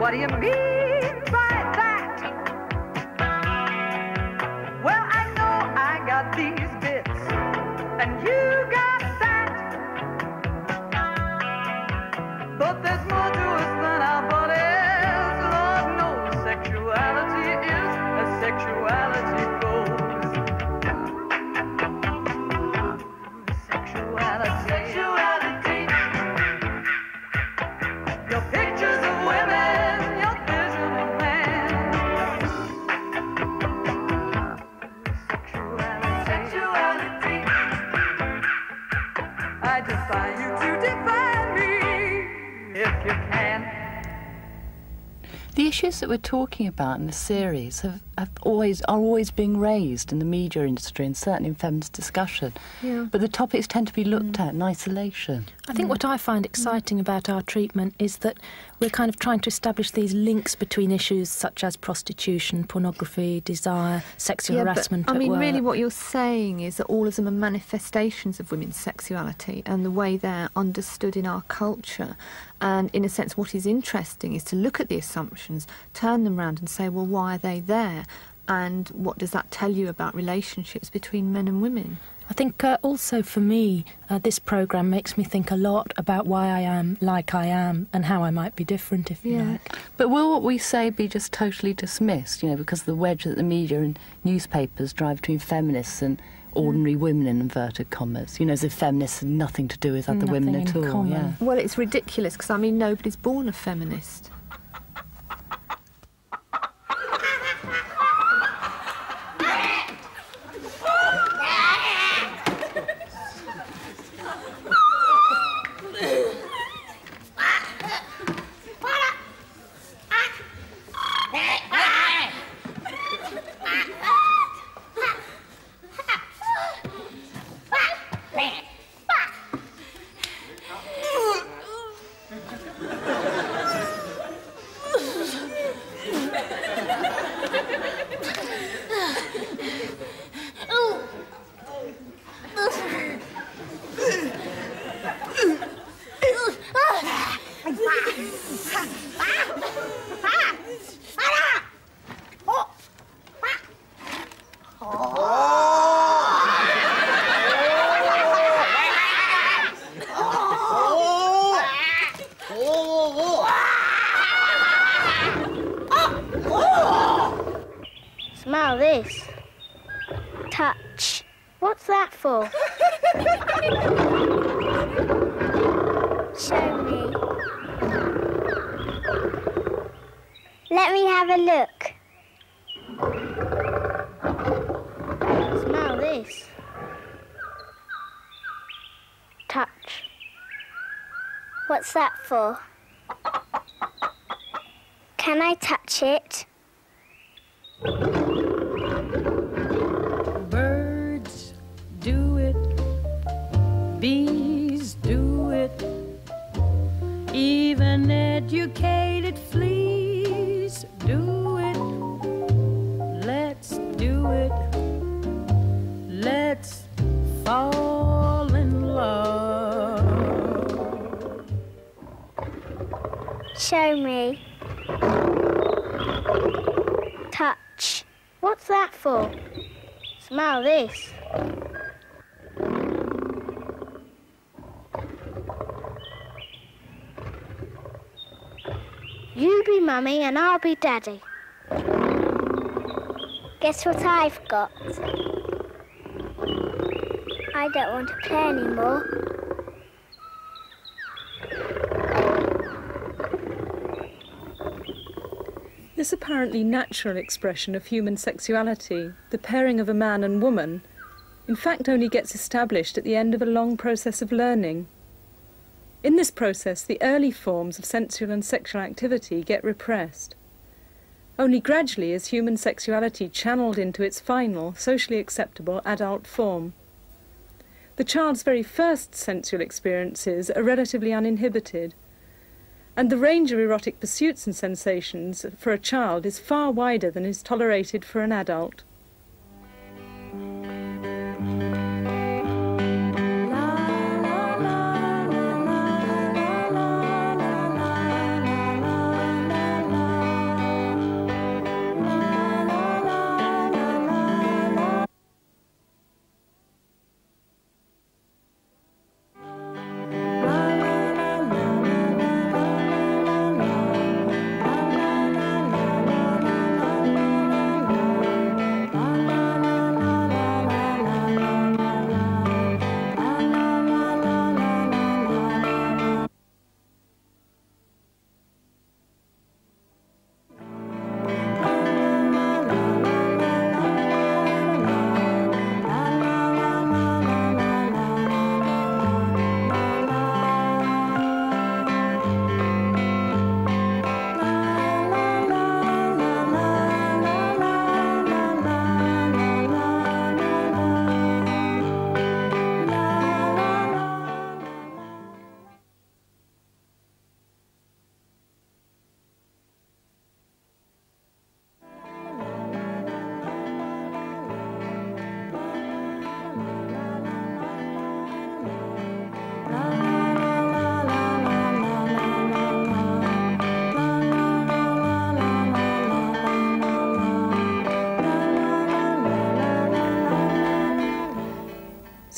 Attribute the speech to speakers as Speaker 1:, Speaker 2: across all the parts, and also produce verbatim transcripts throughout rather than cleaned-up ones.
Speaker 1: What do you mean by that? Well, I know I got these bits, and you got that. But there's more to us than our bodies. Lord knows sexuality is as sexuality goes. Sexuality. Sexuality. Your pictures of women, your vision of man. Sexuality. Sexuality. I defy you to define me, if you can.
Speaker 2: The issues that we're talking about in the series have, have always are always being raised in the media industry and certainly in feminist discussion.
Speaker 3: Yeah.
Speaker 2: But the topics tend to be looked mm. at in isolation.
Speaker 3: I think mm. what I find exciting mm. about our treatment is that we're kind of trying to establish these links between issues such as prostitution, pornography, desire, sexual
Speaker 4: yeah,
Speaker 3: harassment
Speaker 4: but, I
Speaker 3: at
Speaker 4: mean,
Speaker 3: work.
Speaker 4: really what you're saying is that all of them are manifestations of women's sexuality and the way they're understood in our culture. And in a sense, what is interesting is to look at the assumptions, turn them round and say, well, why are they there? And what does that tell you about relationships between men and women?
Speaker 3: I think uh, also for me, uh, this programme makes me think a lot about why I am like I am and how I might be different, if you
Speaker 4: Yeah.
Speaker 3: like.
Speaker 2: But will what we say be just totally dismissed, you know, because of the wedge that the media and newspapers drive between feminists and ordinary women, in inverted commas, you know, as if feminists had nothing to do with other
Speaker 3: Nothing
Speaker 2: women at
Speaker 3: in
Speaker 2: all.
Speaker 3: common.
Speaker 2: Yeah.
Speaker 4: Well, it's ridiculous because, I mean, nobody's born a feminist.
Speaker 5: Smell this. Touch. What's that for? Show me. Let me have a look. Smell this. Touch. What's that for? Can I touch it?
Speaker 6: Birds do it, bees do it, even educated fleas do it. Let's do it, let's fall in love.
Speaker 5: Show me. Touch. What's that for? Smell this. You be mummy and I'll be daddy. Guess what I've got? I don't want to play anymore.
Speaker 7: This apparently natural expression of human sexuality, the pairing of a man and woman, in fact only gets established at the end of a long process of learning. In this process, the early forms of sensual and sexual activity get repressed. Only gradually is human sexuality channeled into its final, socially acceptable adult form. The child's very first sensual experiences are relatively uninhibited, and the range of erotic pursuits and sensations for a child is far wider than is tolerated for an adult.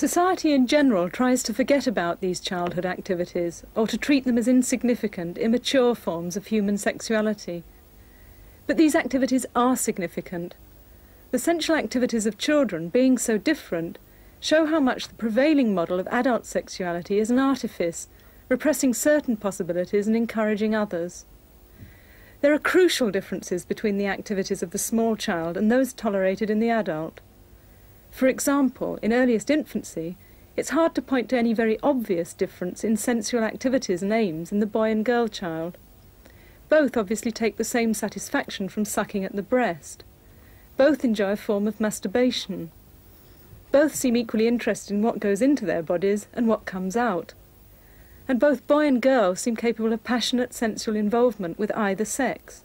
Speaker 7: Society in general tries to forget about these childhood activities or to treat them as insignificant, immature forms of human sexuality. But these activities are significant. The sensual activities of children, being so different, show how much the prevailing model of adult sexuality is an artifice, repressing certain possibilities and encouraging others. There are crucial differences between the activities of the small child and those tolerated in the adult. For example, in earliest infancy, it's hard to point to any very obvious difference in sensual activities and aims in the boy and girl child. Both obviously take the same satisfaction from sucking at the breast. Both enjoy a form of masturbation. Both seem equally interested in what goes into their bodies and what comes out. And both boy and girl seem capable of passionate sensual involvement with either sex.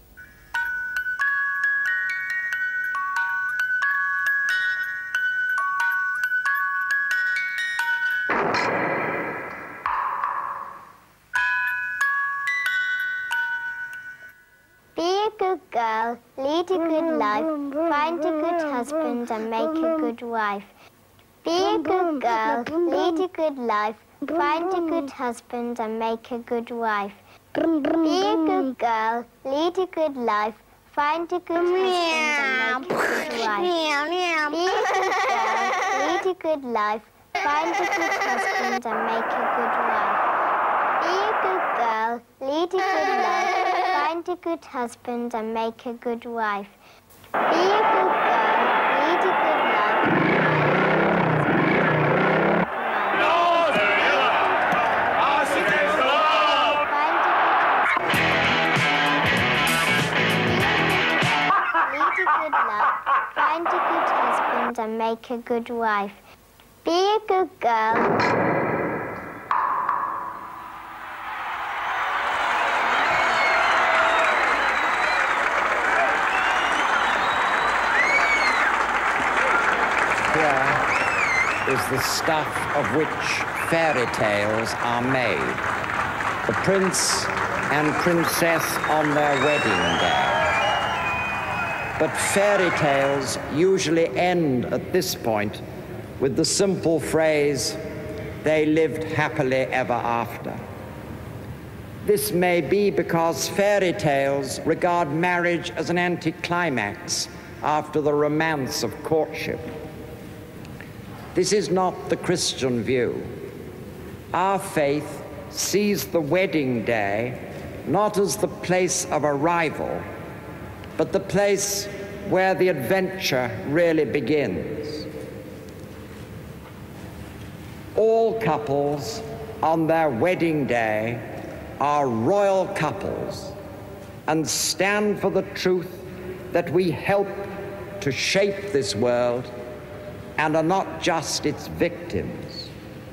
Speaker 5: Be a good girl, lead a good life, find a good husband and make a good wife. Be a good girl, lead a good life, find a good husband and make a good wife. Be a good girl, lead a good life, find a good husband and make a good wife. Be a good girl, lead a good life, find a good husband and make a good wife. Be a good girl, lead a good life, find a good husband and make a good wife. Be a good girl, lead a good life. Find a good husband and make a good wife. Be a good girl.
Speaker 8: Is the stuff of which fairy tales are made. The prince and princess on their wedding day. But fairy tales usually end at this point with the simple phrase, "They lived happily ever after." This may be because fairy tales regard marriage as an anticlimax after the romance of courtship. This is not the Christian view. Our faith sees the wedding day not as the place of arrival, but the place where the adventure really begins. All couples on their wedding day are royal couples and stand for the truth that we help to shape this world and are not just its victims.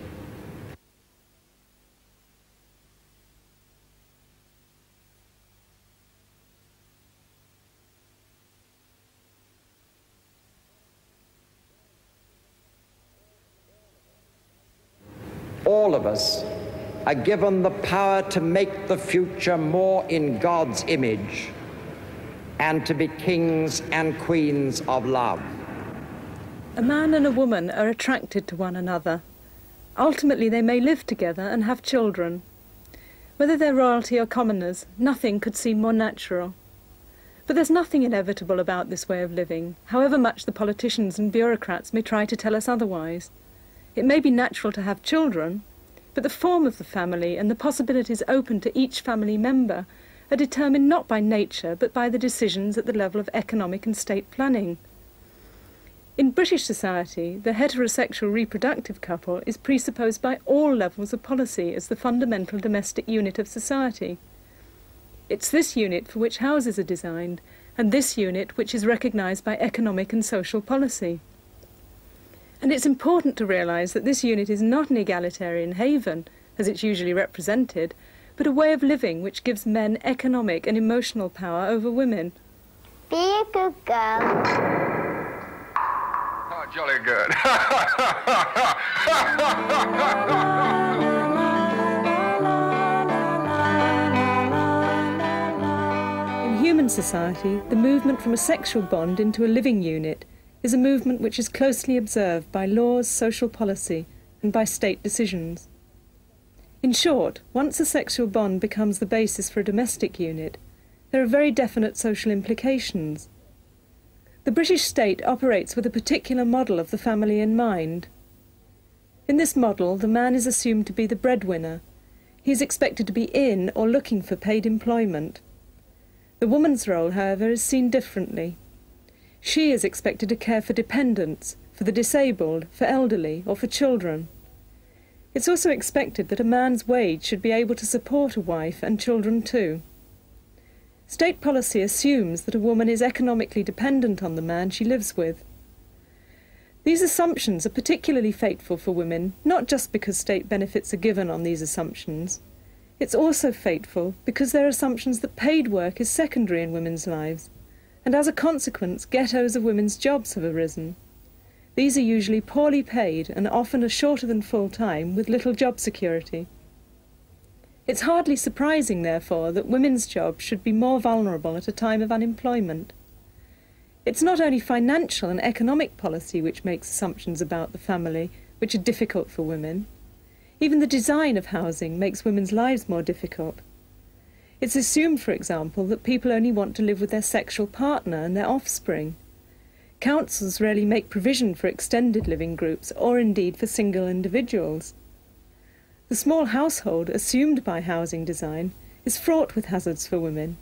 Speaker 8: All of us are given the power to make the future more in God's image and to be kings and queens of love.
Speaker 7: A man and a woman are attracted to one another. Ultimately, they may live together and have children. Whether they're royalty or commoners, nothing could seem more natural. But there's nothing inevitable about this way of living, however much the politicians and bureaucrats may try to tell us otherwise. It may be natural to have children, but the form of the family and the possibilities open to each family member are determined not by nature, but by the decisions at the level of economic and state planning. In British society, the heterosexual reproductive couple is presupposed by all levels of policy as the fundamental domestic unit of society. It's this unit for which houses are designed, and this unit which is recognised by economic and social policy. And it's important to realise that this unit is not an egalitarian haven, as it's usually represented, but a way of living which gives men economic and emotional power over women.
Speaker 5: Be a good girl.
Speaker 9: Oh, jolly good.
Speaker 7: In human society, the movement from a sexual bond into a living unit is a movement which is closely observed by laws, social policy, and by state decisions. In short, once a sexual bond becomes the basis for a domestic unit, there are very definite social implications. The British state operates with a particular model of the family in mind. In this model, the man is assumed to be the breadwinner. He is expected to be in or looking for paid employment. The woman's role, however, is seen differently. She is expected to care for dependents, for the disabled, for elderly, or for children. It's also expected that a man's wage should be able to support a wife and children too. State policy assumes that a woman is economically dependent on the man she lives with. These assumptions are particularly fateful for women, not just because state benefits are given on these assumptions. It's also fateful because they're assumptions that paid work is secondary in women's lives, and as a consequence, ghettos of women's jobs have arisen. These are usually poorly paid and often are shorter than full-time, with little job security. It's hardly surprising, therefore, that women's jobs should be more vulnerable at a time of unemployment. It's not only financial and economic policy which makes assumptions about the family which are difficult for women. Even the design of housing makes women's lives more difficult. It's assumed, for example, that people only want to live with their sexual partner and their offspring. Councils rarely make provision for extended living groups or indeed for single individuals. The small household assumed by housing design is fraught with hazards for women.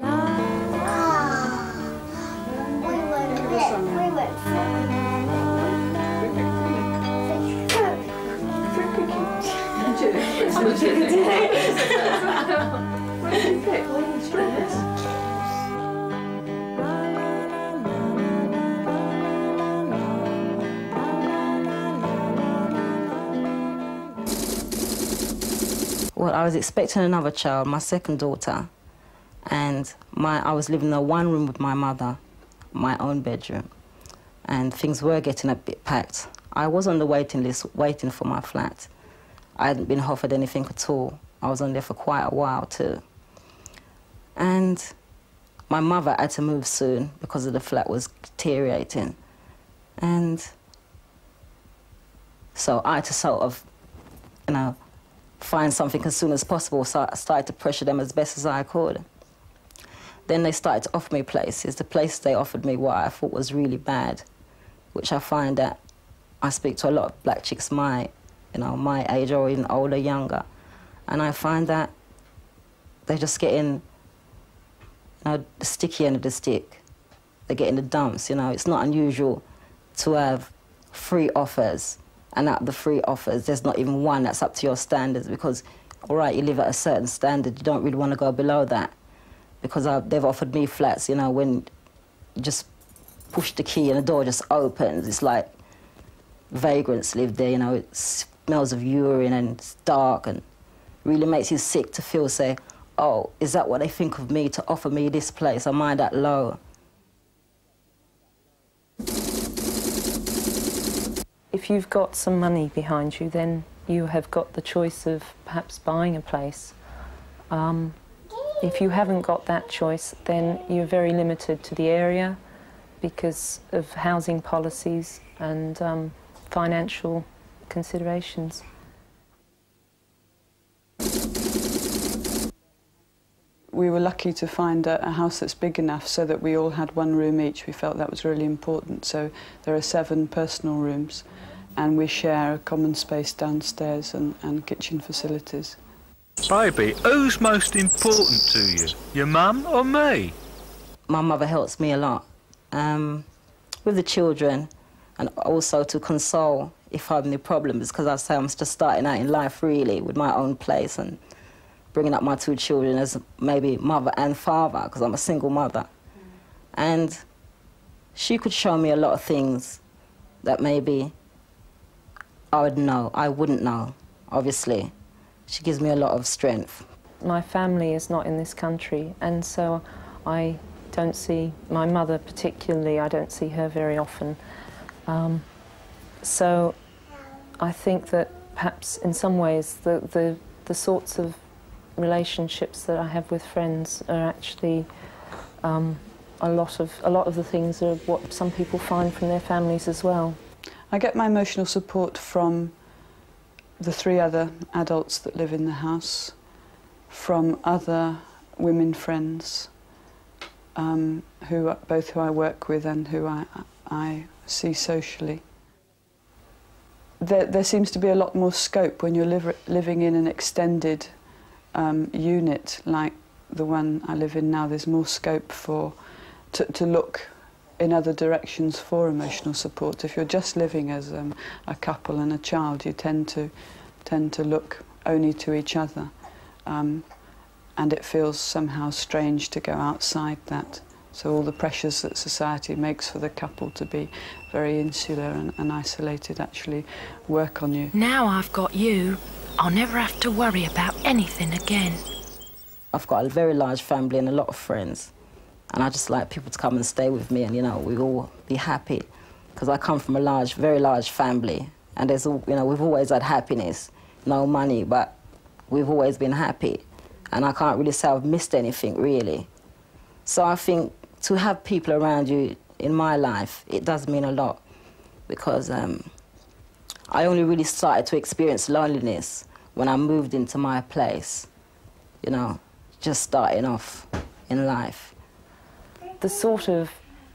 Speaker 10: Well, I was expecting another child, my second daughter, and my, I was living in a one room with my mother, my own bedroom, and things were getting a bit packed. I was on the waiting list waiting for my flat. I hadn't been offered anything at all. I was on there for quite a while too. And my mother had to move soon because of the flat was deteriorating. And so I had to sort of, you know, find something as soon as possible, so I started to pressure them as best as I could. Then they started to offer me places. The places they offered me what I thought was really bad, which I find that I speak to a lot of black chicks my, you know, my age or even older, younger, and I find that they're just getting, you know, the sticky end of the stick. They're getting the dumps, you know. It's not unusual to have three offers, and out of the three offers, there's not even one that's up to your standards because, all right, you live at a certain standard, you don't really want to go below that because I, they've offered me flats, you know, when you just push the key and the door just opens, it's like vagrants live there, you know, it smells of urine and it's dark and really makes you sick to feel, say, oh, is that what they think of me to offer me this place? Am I that low?
Speaker 11: If you've got some money behind you, then you have got the choice of perhaps buying a place. Um, if you haven't got that choice, then you're very limited to the area because of housing policies and um, financial considerations.
Speaker 12: We were lucky to find a, a house that's big enough so that we all had one room each. We felt that was really important. So there are seven personal rooms and we share a common space downstairs and, and kitchen facilities.
Speaker 13: Baby, who's most important to you? Your mum or me?
Speaker 10: My mother helps me a lot um, with the children and also to console if I have any problems because I say I'm just starting out in life really with my own place and bringing up my two children as maybe mother and father because I'm a single mother. Mm. And she could show me a lot of things that maybe I would know, I wouldn't know, obviously. She gives me a lot of strength.
Speaker 11: My family is not in this country and so I don't see, my mother particularly, I don't see her very often. Um, so I think that perhaps in some ways the, the, the sorts of relationships that I have with friends are actually um, a lot of a lot of the things are what some people find from their families as well.
Speaker 12: I get my emotional support from the three other adults that live in the house, from other women friends, um, who both who I work with and who I I see socially. There, there seems to be a lot more scope when you're live, living in an extended um, unit like the one I live in now. There's more scope for to, to look in other directions for emotional support. If you're just living as um, a couple and a child, you tend to tend to look only to each other, um, and it feels somehow strange to go outside that. So all the pressures that society makes for the couple to be very insular and, and isolated actually work on you.
Speaker 14: Now I've got you, I'll never have to worry about anything again.
Speaker 10: I've got a very large family and a lot of friends, and I just like people to come and stay with me, and you know, we all be happy, because I come from a large, very large family, and there's, you know, we've always had happiness, no money, but we've always been happy, and I can't really say I've missed anything really. So I think to have people around you in my life, it does mean a lot, because um, I only really started to experience loneliness when I moved into my place, you know, just starting off in life.
Speaker 11: The sort of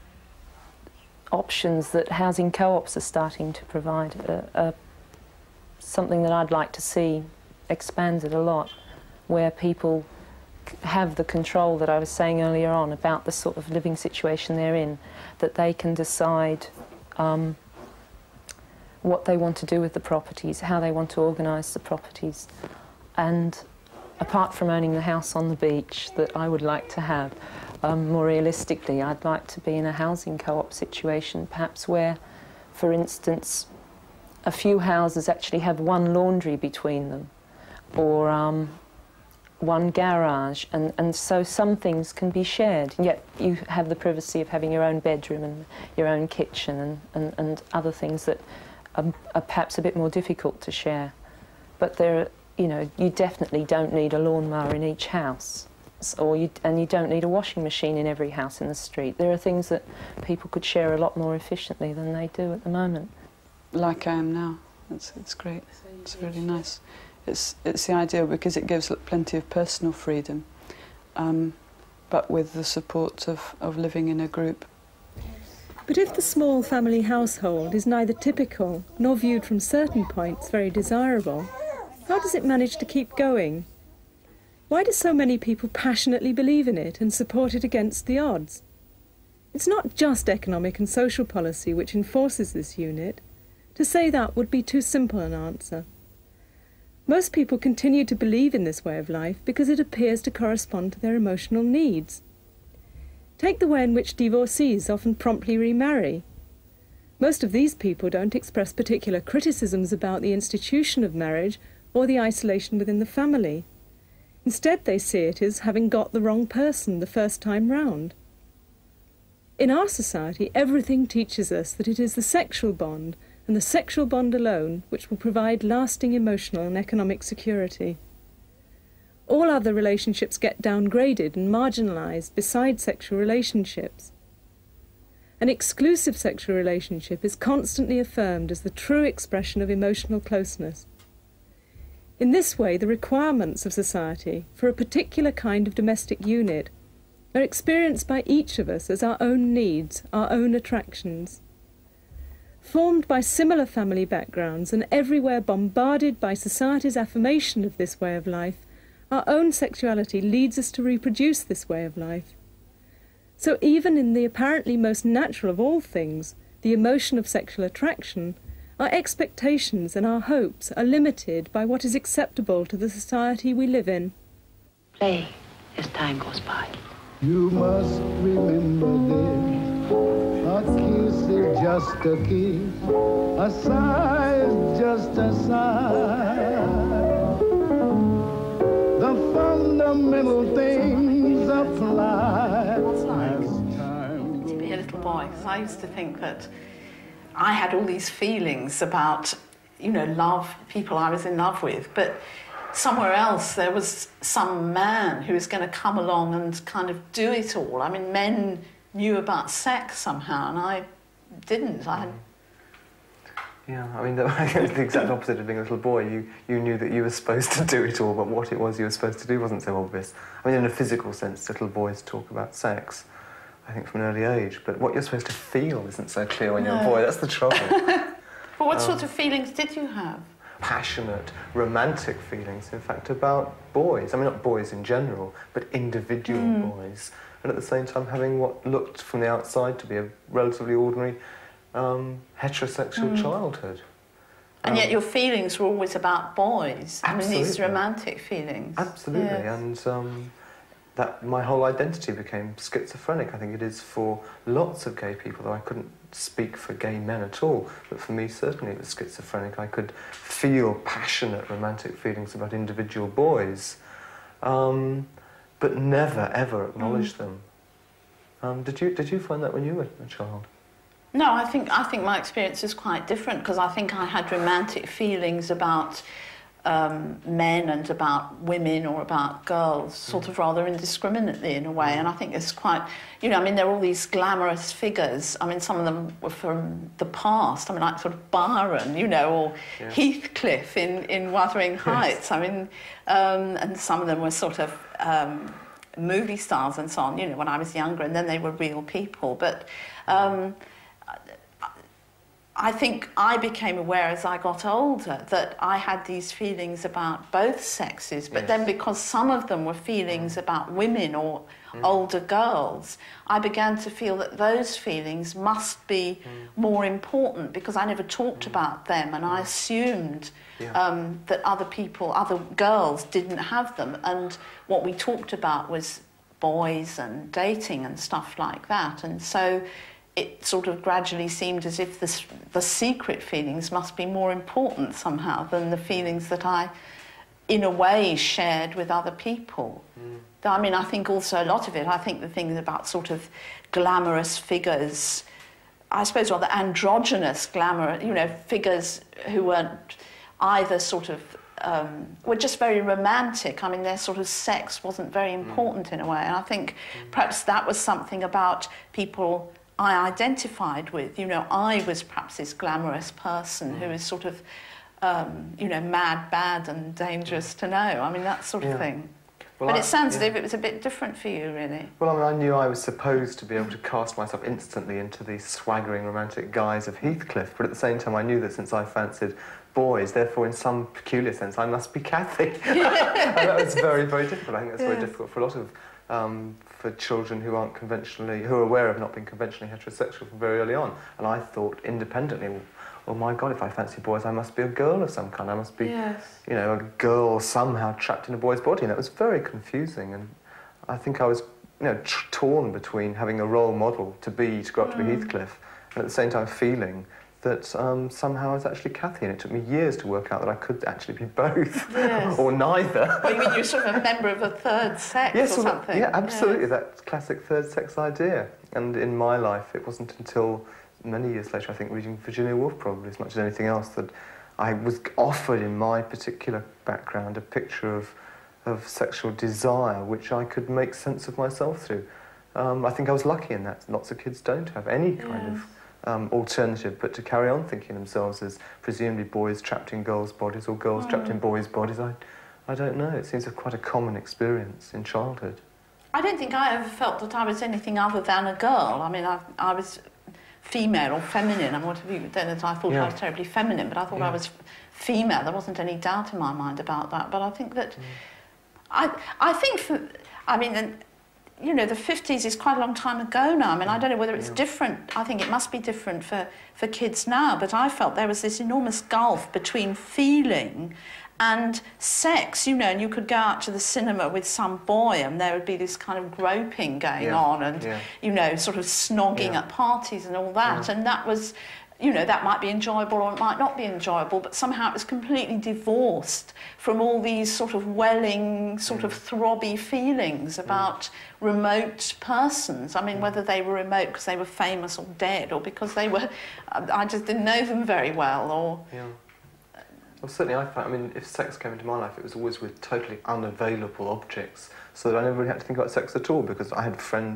Speaker 11: options that housing co-ops are starting to provide are, are something that I'd like to see expanded a lot, where people have the control that I was saying earlier on about the sort of living situation they're in, that they can decide um, what they want to do with the properties, how they want to organise the properties. And apart from owning the house on the beach that I would like to have, um, more realistically, I'd like to be in a housing co-op situation, perhaps where, for instance, a few houses actually have one laundry between them, or um, one garage, and, and so some things can be shared, yet you have the privacy of having your own bedroom and your own kitchen and, and, and other things that are, are perhaps a bit more difficult to share. But there, you know, you definitely don't need a lawnmower in each house, or you, and you don't need a washing machine in every house in the street. There are things that people could share a lot more efficiently than they do at the moment.
Speaker 12: Like I am now. It's, it's great. It's really nice. It's, it's the idea, because it gives plenty of personal freedom, um, but with the support of, of living in a group.
Speaker 7: But if the small family household is neither typical nor viewed from certain points very desirable, how does it manage to keep going? Why do so many people passionately believe in it and support it against the odds? It's not just economic and social policy which enforces this unit. To say that would be too simple an answer. Most people continue to believe in this way of life because it appears to correspond to their emotional needs. Take the way in which divorcees often promptly remarry. Most of these people don't express particular criticisms about the institution of marriage or the isolation within the family. Instead, they see it as having got the wrong person the first time round. In our society, everything teaches us that it is the sexual bond, and the sexual bond alone, which will provide lasting emotional and economic security. All other relationships get downgraded and marginalised beside sexual relationships. An exclusive sexual relationship is constantly affirmed as the true expression of emotional closeness. In this way, the requirements of society for a particular kind of domestic unit are experienced by each of us as our own needs, our own attractions. Formed by similar family backgrounds and everywhere bombarded by society's affirmation of this way of life, our own sexuality leads us to reproduce this way of life. So even in the apparently most natural of all things, the emotion of sexual attraction, our expectations and our hopes are limited by what is acceptable to the society we live in.
Speaker 14: Play as time goes by.
Speaker 15: You must remember this. A kiss is just a kiss, a sigh is just a sigh. The fundamental things apply.
Speaker 16: To be a little boy, because I used to think that I had all these feelings about, you know, love, people I was in love with, but somewhere else there was some man who was going to come along and kind of do it all. I mean, men knew about sex somehow, and I didn't. I had...
Speaker 17: Yeah, I mean, it's the exact opposite of being a little boy. You, you knew that you were supposed to do it all, but what it was you were supposed to do wasn't so obvious. I mean, in a physical sense, little boys talk about sex, I think, from an early age, but what you're supposed to feel isn't so clear when
Speaker 16: No.
Speaker 17: you're a boy. That's the trouble.
Speaker 16: But what
Speaker 17: Um,
Speaker 16: sort of feelings did you have?
Speaker 17: Passionate, romantic feelings, in fact, about boys. I mean, not boys in general, but individual
Speaker 16: Mm.
Speaker 17: boys. And at the same time having what looked from the outside to be a relatively ordinary um, heterosexual
Speaker 16: Mm.
Speaker 17: childhood.
Speaker 16: And
Speaker 17: Um,
Speaker 16: yet your feelings were always about boys. I mean, these
Speaker 17: Absolutely.
Speaker 16: romantic feelings.
Speaker 17: Absolutely,
Speaker 16: Yes.
Speaker 17: and um, that my whole identity became schizophrenic. I think it is for lots of gay people, though I couldn't speak for gay men at all, but for me certainly it was schizophrenic. I could feel passionate romantic feelings about individual boys, um, but never ever acknowledge
Speaker 16: Mm.
Speaker 17: them. Um, did you did you find that when you were a child?
Speaker 16: No, I think I think my experience is quite different, because I think I had romantic feelings about um, men and about women or about girls, sort of rather indiscriminately in a way. And I think it's quite, you know, I mean, there are all these glamorous figures. I mean, some of them were from the past. I mean, like sort of Byron, you know, or
Speaker 18: Yeah.
Speaker 16: Heathcliff in, in Wuthering Heights. I mean, um, and some of them were sort of um, movie stars and so on, you know, when I was younger, and then they were real people. But um, I think I became aware as I got older that I had these feelings about both sexes, but
Speaker 18: Yes.
Speaker 16: then because some of them were feelings about women or
Speaker 18: Mm.
Speaker 16: older girls, I began to feel that those feelings must be more important, because I never talked about them, and I assumed
Speaker 18: Yeah.
Speaker 16: um, that other people, other girls didn't have them, and what we talked about was boys and dating and stuff like that. And so it sort of gradually seemed as if the, the secret feelings must be more important somehow than the feelings that I, in a way, shared with other people.
Speaker 17: Mm.
Speaker 16: I mean, I think also a lot of it, I think the things about sort of glamorous figures, I suppose rather androgynous glamour, you know, figures who weren't either sort of, um, were just very romantic. I mean, their sort of sex wasn't very important in a way. And I think perhaps that was something about people I identified with. You know, I was perhaps this glamorous person who is sort of, um, you know, mad, bad and dangerous to know. I mean, that sort of
Speaker 17: Yeah.
Speaker 16: thing.
Speaker 17: Well,
Speaker 16: but
Speaker 17: I-
Speaker 16: it sounds as
Speaker 17: yeah.
Speaker 16: if it was a bit different for you, really.
Speaker 17: Well, I mean, I knew I was supposed to be able to cast myself instantly into the swaggering romantic guise of Heathcliff, but at the same time I knew that since I fancied boys, therefore in some peculiar sense I must be Cathy. And that was very, very difficult. I think that's very
Speaker 16: Yes.
Speaker 17: difficult for a lot of, um, for children who aren't conventionally, who are aware of not being conventionally heterosexual from very early on. And I thought independently, oh my God, if I fancy boys, I must be a girl of some kind. I must be,
Speaker 16: Yes.
Speaker 17: you know, a girl somehow trapped in a boy's body. And that was very confusing. And I think I was, you know, tr torn between having a role model to be, to grow up to be
Speaker 16: Mm.
Speaker 17: Heathcliff, and at the same time feeling that um, somehow I was actually Cathy. And it took me years to work out that I could actually be both,
Speaker 16: Yes.
Speaker 17: or neither.
Speaker 16: Well, you mean you're sort of a member of a third sex
Speaker 17: Yes,
Speaker 16: or
Speaker 17: well,
Speaker 16: something?
Speaker 17: yeah, absolutely,
Speaker 16: Yes.
Speaker 17: that classic third sex idea. And in my life, it wasn't until many years later, I think, reading Virginia Woolf probably as much as anything else, that I was offered in my particular background a picture of, of sexual desire which I could make sense of myself through. Um, I think I was lucky in that. Lots of kids don't have any kind
Speaker 16: Yes.
Speaker 17: of um, alternative but to carry on thinking themselves as presumably boys trapped in girls' bodies or girls
Speaker 16: Mm.
Speaker 17: trapped in boys' bodies. I, I don't know. It seems a quite a common experience in childhood.
Speaker 16: I don't think I ever felt that I was anything other than a girl. I mean, I, I was female or feminine. I don't know that I thought
Speaker 17: Yeah.
Speaker 16: I was terribly feminine, but I thought I
Speaker 17: Yeah.
Speaker 16: was female. There wasn't any doubt in my mind about that. But I think that, I, I think for, I mean, and, you know, the fifties is quite a long time ago now. I mean, I don't know whether it's
Speaker 17: Yeah.
Speaker 16: different. I think it must be different for, for kids now, but I felt there was this enormous gulf between feeling and sex, you know, and you could go out to the cinema with some boy and there would be this kind of groping going
Speaker 17: Yeah,
Speaker 16: on and,
Speaker 17: yeah.
Speaker 16: you know, sort of snogging
Speaker 17: Yeah.
Speaker 16: at parties and all that.
Speaker 17: Yeah.
Speaker 16: And that was, you know, that might be enjoyable or it might not be enjoyable, but somehow it was completely divorced from all these sort of welling, sort of throbby feelings about remote persons. I mean, whether they were remote because they were famous or dead or because they were, I just didn't know them very well or...
Speaker 17: Yeah. Well, certainly I found, I mean, if sex came into my life, it was always with totally unavailable objects, so that I never really had to think about sex at all, because I had friends,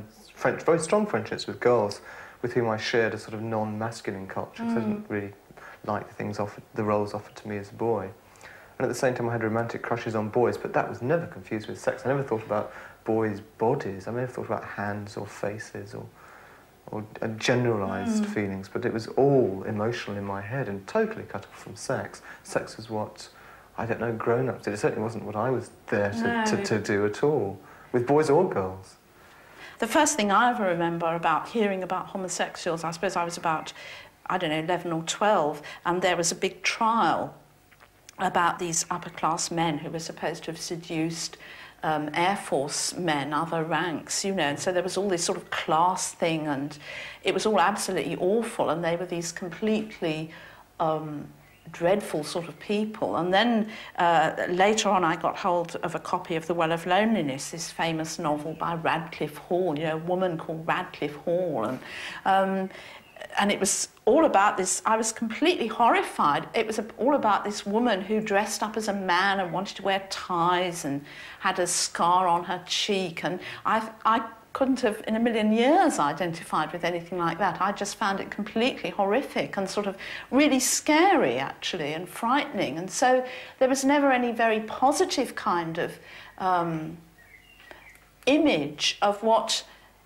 Speaker 17: French, very strong friendships with girls with whom I shared a sort of non-masculine culture, because mm. I didn't really like the things offered, the roles offered to me as a boy. And at the same time, I had romantic crushes on boys, but that was never confused with sex. I never thought about boys' bodies. I never thought about hands or faces or, or uh, generalised mm. feelings, but it was all emotional in my head and totally cut off from sex. Sex was what, I don't know, grown-ups did. It certainly wasn't what I was there to, no. to, to do at all, with boys or girls.
Speaker 16: The first thing I ever remember about hearing about homosexuals, I suppose I was about, I don't know, eleven or twelve, and there was a big trial about these upper-class men who were supposed to have seduced um, Air Force men, other ranks, you know, and so there was all this sort of class thing, and it was all absolutely awful, and they were these completely um, dreadful sort of people. And then uh, later on I got hold of a copy of The Well of Loneliness, this famous novel by Radcliffe Hall, you know, a woman called Radcliffe Hall, and um, and it was all about this. I was completely horrified. It was all about this woman who dressed up as a man and wanted to wear ties and had a scar on her cheek, and I, I couldn't have in a million years identified with anything like that. I just found it completely horrific and sort of really scary, actually, and frightening. And so there was never any very positive kind of um, image of what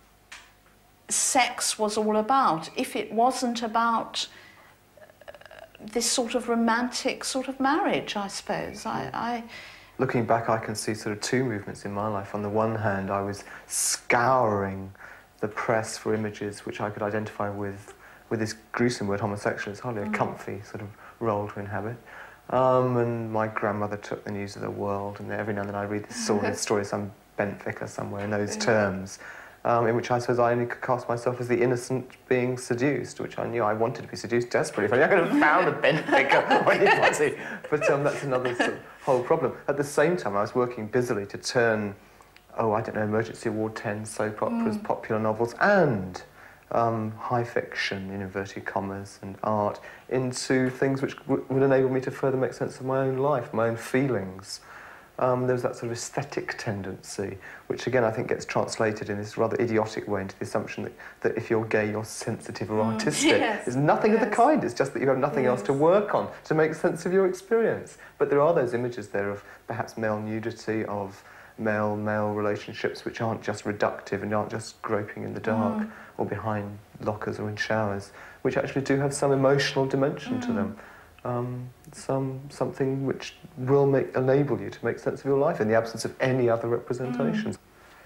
Speaker 16: sex was all about, if it wasn't about uh, this sort of romantic sort of marriage, I suppose. I, I
Speaker 17: Looking back, I can see sort of two movements in my life. On the one hand, I was scouring the press for images which I could identify with, with this gruesome word, homosexual. It's hardly a comfy sort of role to inhabit. Um, and my grandmother took the news of the world, and every now and then I read this sordid story of some bent vicar somewhere in those terms, um, in which I suppose I only could cast myself as the innocent being seduced, which I knew I wanted to be seduced desperately. If only I could have found a bent vicar when it was it. But um, that's another sort of whole problem. At the same time, I was working busily to turn, oh, I don't know, Emergency Ward ten soap operas, mm. popular novels, and um, high fiction, in inverted commas, and art, into things which w would enable me to further make sense of my own life, my own feelings. Um, there's that sort of aesthetic tendency, which again I think gets translated in this rather idiotic way into the assumption that, that if you're gay, you're sensitive or artistic. Mm, yes, it's nothing yes. of the kind, it's just that you have nothing yes. else to work on to make sense of your experience. But there are those images there of perhaps male nudity, of male-male relationships which aren't just reductive and aren't just groping in the dark mm. or behind lockers or in showers, which actually do have some emotional dimension mm. to them. Um, some something which will make, enable you to make sense of your life in the absence of any other representations.
Speaker 16: Mm.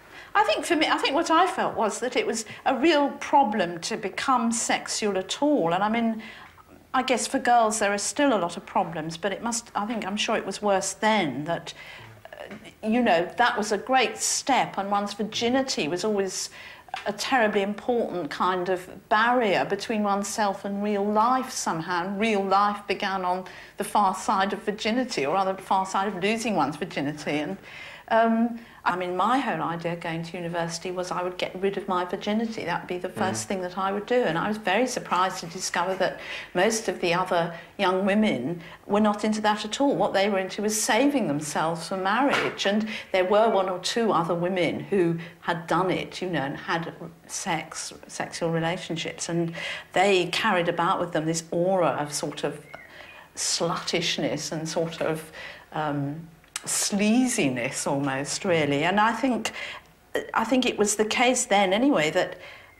Speaker 16: I think for me, I think what I felt was that it was a real problem to become sexual at all. And I mean, I guess for girls there are still a lot of problems, but it must, I think, I'm sure it was worse then that, uh, you know, that was a great step, and one's virginity was always a terribly important kind of barrier between oneself and real life somehow. And real life began on the far side of virginity, or rather the far side of losing one's virginity. And um, I mean, my whole idea going to university was I would get rid of my virginity. That would be the first mm. thing that I would do. And I was very surprised to discover that most of the other young women were not into that at all. What they were into was saving themselves for marriage. And there were one or two other women who had done it, you know, and had sex, sexual relationships. And they carried about with them this aura of sort of sluttishness and sort of Um, sleaziness almost, really. And I think I think it was the case then anyway that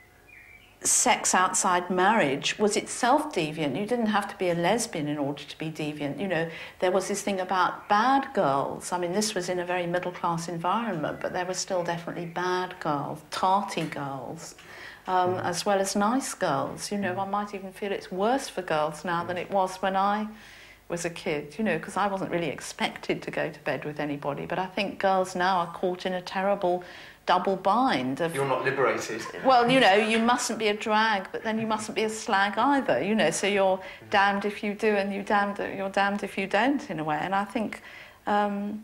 Speaker 16: sex outside marriage was itself deviant. You didn't have to be a lesbian in order to be deviant. You know, there was this thing about bad girls. I mean, this was in a very middle-class environment, but there were still definitely bad girls, tarty girls, um, mm. as well as nice girls. You know, I might even feel it's worse for girls now than it was when I was a kid, you know, because I wasn't really expected to go to bed with anybody. But I think girls now are caught in a terrible double bind of...
Speaker 17: You're not liberated.
Speaker 16: Well, you know, you mustn't be a drag, but then you mustn't be a slag either, you know, so you're damned if you do and you damned, you're damned if you don't, in a way. And I think, um,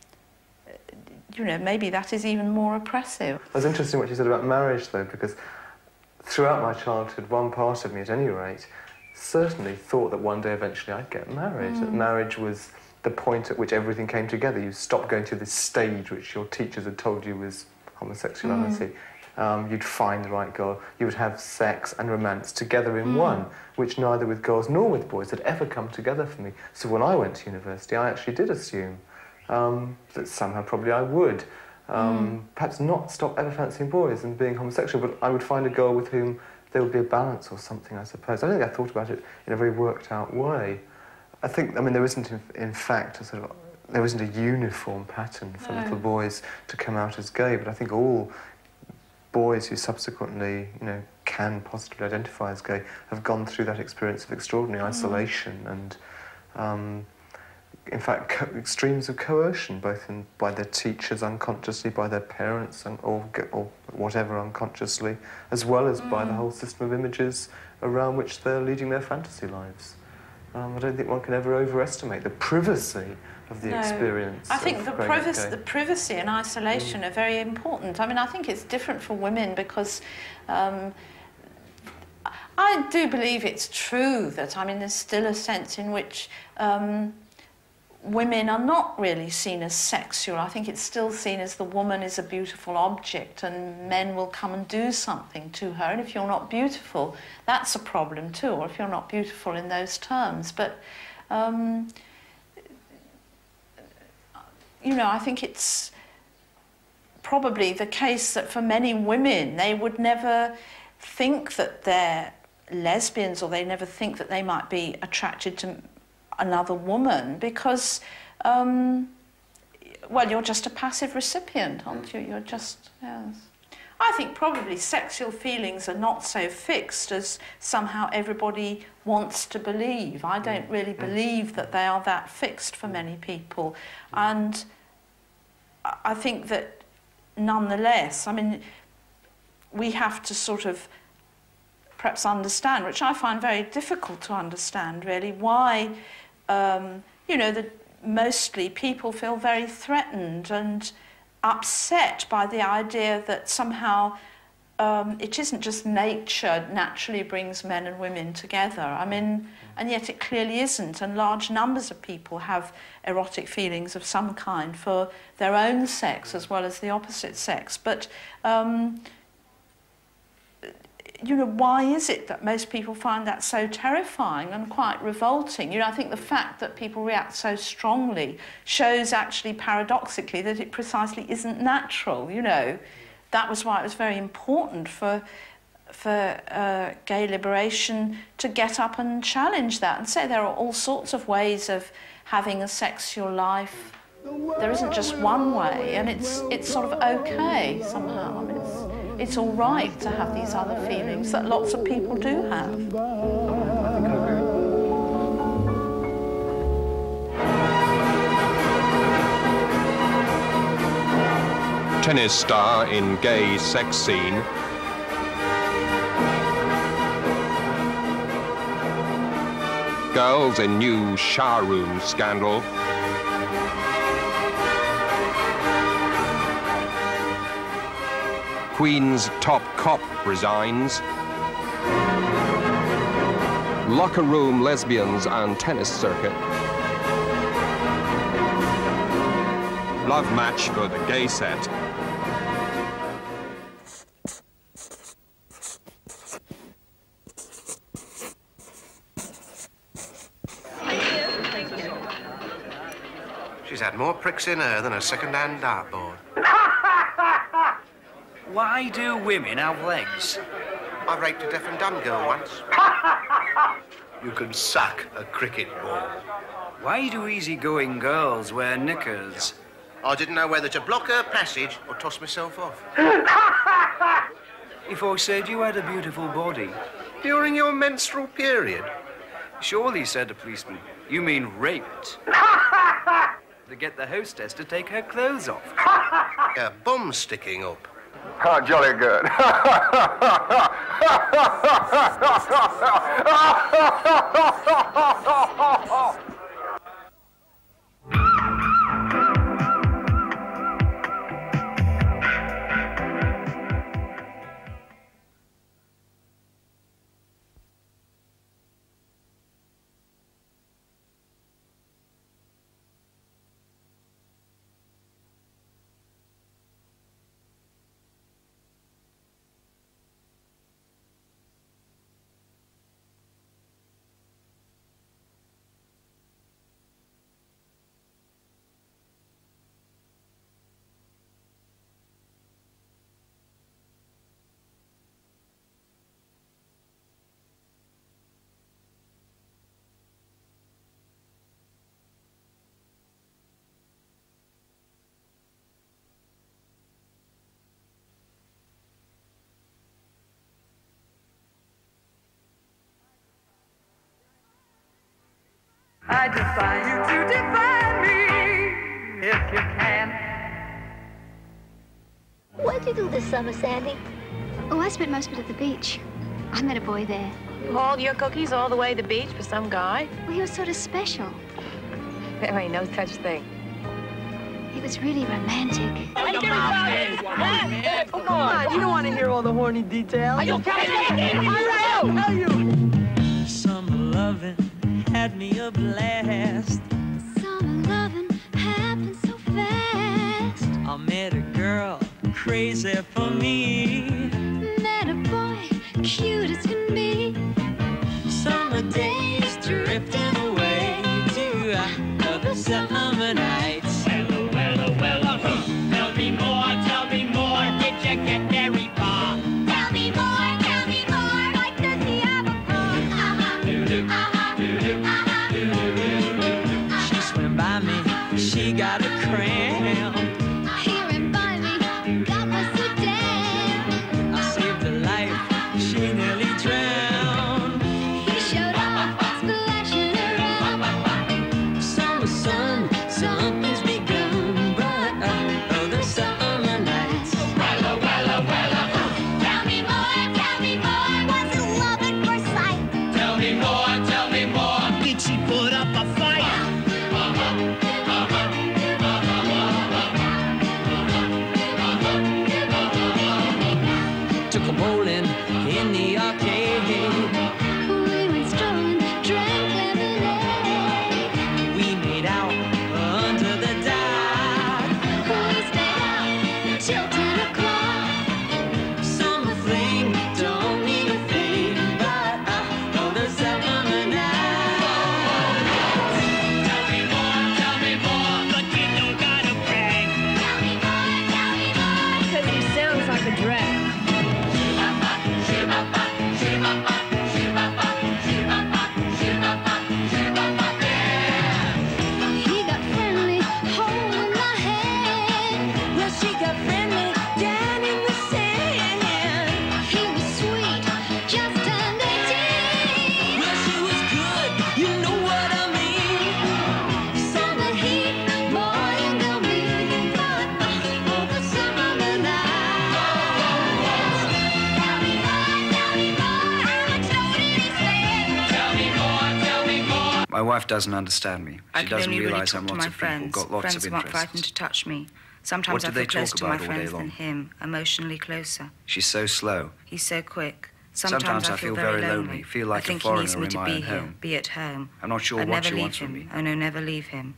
Speaker 16: you know, maybe that is even more oppressive.
Speaker 17: It was interesting what you said about marriage, though, because throughout my childhood, one part of me, at any rate, certainly thought that one day eventually I'd get married, mm. that marriage was the point at which everything came together. You stopped going through this stage which your teachers had told you was homosexuality. Mm. Um, you'd find the right girl. You would have sex and romance together in
Speaker 16: Mm.
Speaker 17: one, which neither with girls nor with boys had ever come together for me. So when I went to university, I actually did assume um, that somehow probably I would. Um,
Speaker 16: Mm.
Speaker 17: Perhaps not stop ever fancying boys and being homosexual, but I would find a girl with whom there would be a balance or something, I suppose. I don't think I thought about it in a very worked-out way. I think, I mean, there isn't, in, in fact, a sort of, there isn't a uniform pattern for
Speaker 16: No.
Speaker 17: little boys to come out as gay, but I think all boys who subsequently, you know, can positively identify as gay have gone through that experience of extraordinary
Speaker 16: Mm.
Speaker 17: isolation and, um, in fact, co extremes of coercion, both in, by their teachers unconsciously, by their parents, and, or, or whatever unconsciously, as well as mm. by the whole system of images around which they're leading their fantasy lives. Um, I don't think one can ever overestimate the privacy of the
Speaker 16: no.
Speaker 17: experience.
Speaker 16: I think
Speaker 17: of
Speaker 16: the,
Speaker 17: privacy,
Speaker 16: the privacy and isolation mm. are very important. I mean, I think it's different for women because um, I do believe it's true that, I mean, there's still a sense in which um, women are not really seen as sexual. I think it's still seen as the woman is a beautiful object and men will come and do something to her. And if you're not beautiful, that's a problem too, or if you're not beautiful in those terms. But, um, you know, I think it's probably the case that for many women, they would never think that they're lesbians or they never think that they might be attracted to another woman because, um, well, you're just a passive recipient, aren't you? You're just, yes. I think probably sexual feelings are not so fixed as somehow everybody wants to believe. I don't really believe that they are that fixed for many people. And I think that nonetheless, I mean, we have to sort of perhaps understand, which I find very difficult to understand really, why Um, you know, that mostly people feel very threatened and upset by the idea that somehow um, it isn't just nature naturally brings men and women together. I mean, and yet it clearly isn't, and large numbers of people have erotic feelings of some kind for their own sex as well as the opposite sex. But um, you know, why is it that most people find that so terrifying and quite revolting? You know, I think the fact that people react so strongly shows actually paradoxically that it precisely isn't natural, you know. That was why it was very important for, for uh, gay liberation to get up and challenge that and say there are all sorts of ways of having a sexual life. There isn't just one way, and it's, it's sort of okay somehow. I mean, it's, It's all right to have these other feelings that lots of people do have.
Speaker 18: Tennis star in gay sex scene. Girls in new shower room scandal. Queen's top cop resigns. Locker room lesbians and tennis circuit. Love match for the gay set.
Speaker 19: She's had more pricks in her than a second-hand dartboard.
Speaker 20: Why do women have legs?
Speaker 19: I raped a deaf and dumb girl once.
Speaker 20: You can sack a cricket ball. Why do easygoing girls wear knickers?
Speaker 19: I didn't know whether to block her passage or toss myself off.
Speaker 20: If I said you had a beautiful body.
Speaker 19: During your menstrual period?
Speaker 20: Surely, said the policeman, you mean raped. To get the hostess to take her clothes off.
Speaker 19: Her bum sticking up.
Speaker 9: Oh, jolly good.
Speaker 1: I define you to define me, if you can.
Speaker 21: What'd you do this summer, Sandy?
Speaker 22: Oh, I spent most of it at the beach. I met a boy there.
Speaker 23: Hauled your cookies all the way to the beach for some guy?
Speaker 22: Well, he was sort of special.
Speaker 23: There ain't no such thing.
Speaker 22: He was really romantic.
Speaker 23: Oh, come on, come on. You don't want to hear all the horny details. Are you
Speaker 24: you? Summer loving had me a blast.
Speaker 22: Summer loving happened so fast.
Speaker 24: I met a girl crazy for me.
Speaker 22: Met a boy cute as can be.
Speaker 24: Summer days drifting away to other summer nights. Well, well, well, tell me more, tell me more. Did you get very far?
Speaker 22: Tell me more, tell me more. Like does he have a car? Uh-huh, uh-huh, uh-huh, uh-huh.
Speaker 24: She swam by me, she got a cramp.
Speaker 22: Here and by me, God was so damn.
Speaker 24: I saved her life, she nearly drowned.
Speaker 22: He showed up, splashing around.
Speaker 24: Summer sun, something's begun, but uh, other summer nights.
Speaker 22: Wella, wella, wella. Tell me more, tell me more. Was it love at first sight?
Speaker 24: Tell me more, tell me more. Did she put up a fight? Took a bowling in the arcade.
Speaker 22: We went strolling, drank lemonade.
Speaker 24: We made out under the dock.
Speaker 22: We stayed out till ten o'clock.
Speaker 24: Summer fling don't mean a thing, but I know the summer night. Tell me more, tell me more, but you don't gotta brag.
Speaker 22: Tell me more, tell me more.
Speaker 23: Because he sounds like a drag.
Speaker 22: He got friendly, holding my hand.
Speaker 24: Well, she got friendly down in the sand.
Speaker 22: He was sweet, just turned eighteen.
Speaker 24: Well, she was good, you know what I mean.
Speaker 22: Summer heat, boy and girl meet. But oh, the summer night. Tell me more, tell me more. How much low did he spend?
Speaker 24: Tell me more, tell me more.
Speaker 20: My wife doesn't understand me.
Speaker 25: I
Speaker 20: She
Speaker 25: can
Speaker 20: doesn't
Speaker 25: only really
Speaker 20: realise
Speaker 25: talk
Speaker 20: I'm
Speaker 25: to
Speaker 20: lots
Speaker 25: my
Speaker 20: of people,
Speaker 25: friends.
Speaker 20: got lots
Speaker 25: friends
Speaker 20: of
Speaker 25: who aren't
Speaker 20: interests.
Speaker 25: frightened to touch me. Sometimes
Speaker 20: What
Speaker 25: I
Speaker 20: do
Speaker 25: feel
Speaker 20: they
Speaker 25: closer
Speaker 20: talk
Speaker 25: to my
Speaker 20: about all day
Speaker 25: friends than
Speaker 20: long?
Speaker 25: him, emotionally closer.
Speaker 20: She's so slow.
Speaker 25: He's so quick.
Speaker 20: Sometimes
Speaker 25: Sometimes,
Speaker 20: I
Speaker 25: I
Speaker 20: feel
Speaker 25: feel very
Speaker 20: very
Speaker 25: lonely.
Speaker 20: lonely, feel like
Speaker 25: I
Speaker 20: a
Speaker 25: think he
Speaker 20: foreigner
Speaker 25: needs me
Speaker 20: in
Speaker 25: to
Speaker 20: my
Speaker 25: be
Speaker 20: own
Speaker 25: here,
Speaker 20: home.
Speaker 25: be at home.
Speaker 20: I'm not sure
Speaker 25: I'd
Speaker 20: what
Speaker 25: never
Speaker 20: she
Speaker 25: leave
Speaker 20: wants from
Speaker 25: him.
Speaker 20: me.
Speaker 25: Oh no, never leave him.